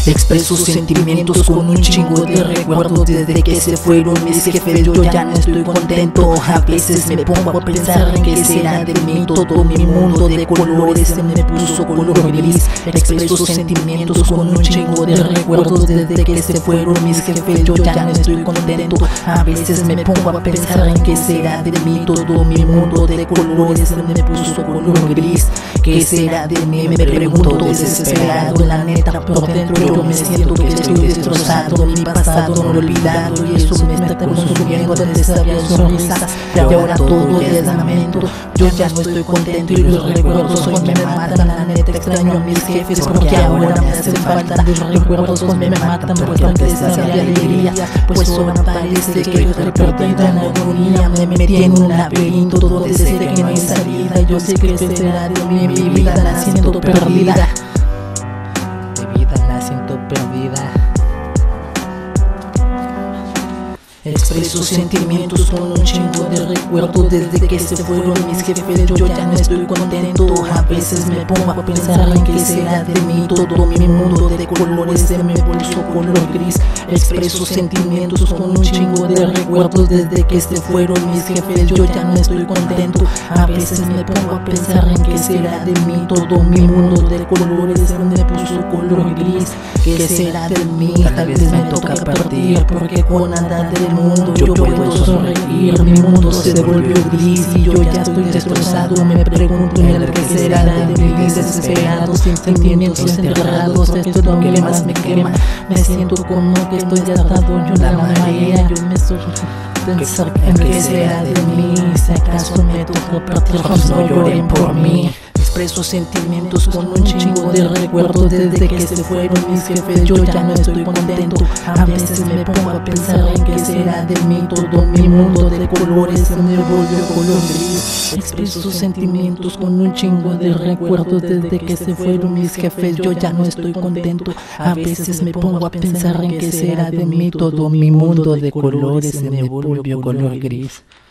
Expreso sentimientos con un chingo de recuerdos. Desde que se fueron mis jefes yo ya no estoy contento. A veces me pongo a pensar en qué será de mí. Todo mi mundo de colores se me puso color gris. Expreso sentimientos con un chingo de recuerdos. Desde que se fueron mis jefes yo ya no estoy contento. A veces me pongo a pensar en qué será de mí. Todo mi mundo de colores se me puso color gris. ¿Qué será de mí? Me pregunto desesperado. La neta por dentro yo me siento que estoy destrozado. Mi pasado no lo he olvidado y eso me está consumiendo de sabias sonrisas. Y ahora todo es lamento. Yo ya no estoy contento y los recuerdos hoy me matan. La neta extraño a mis jefes porque ahora me hacen falta. Los recuerdos hoy me matan porque antes había alegría, pues ahora parece que estoy perdida en agonía. Me metí en un laberinto donde sé que no hay salida. Yo sé que este será de mí, mi vida la siento perdida. Mi vida la siento perdida. Expreso sentimientos con un chingo de recuerdos. Desde que se fueron mis jefes yo ya no estoy contento. A veces me pongo a pensar en qué será de mí. Todo mi mundo de colores se me puso color gris. Expreso sentimientos con un chingo de recuerdos. Desde que se fueron mis jefes yo ya no estoy contento. A veces me pongo a pensar en qué será de mí. Todo mi mundo de colores se me puso color gris. ¿Qué será de mí? Tal vez me toca partir porque con andar del mundo yo puedo sonreír. Mi mundo se volvió gris y yo ya estoy destrozado. Me pregunto el que será de mí, desesperado, sin sentimientos enterrados. Esto es lo que más me quema. Me siento como que estoy atado yo la marea. Yo me suelo pensar en qué será de mí. Si acaso me toca partir, no lloren por mí. Expreso sentimientos con un chingo de recuerdos. Desde que se fueron mis jefes yo ya no estoy contento. A veces me pongo a pensar en qué será de mí. Todo mi mundo de colores se me volvió color gris. Expreso sentimientos con un chingo de recuerdos. Desde que se fueron mis jefes yo ya no estoy contento. A veces me pongo a pensar en qué será de mí. Todo mi mundo de colores se me volvió color gris.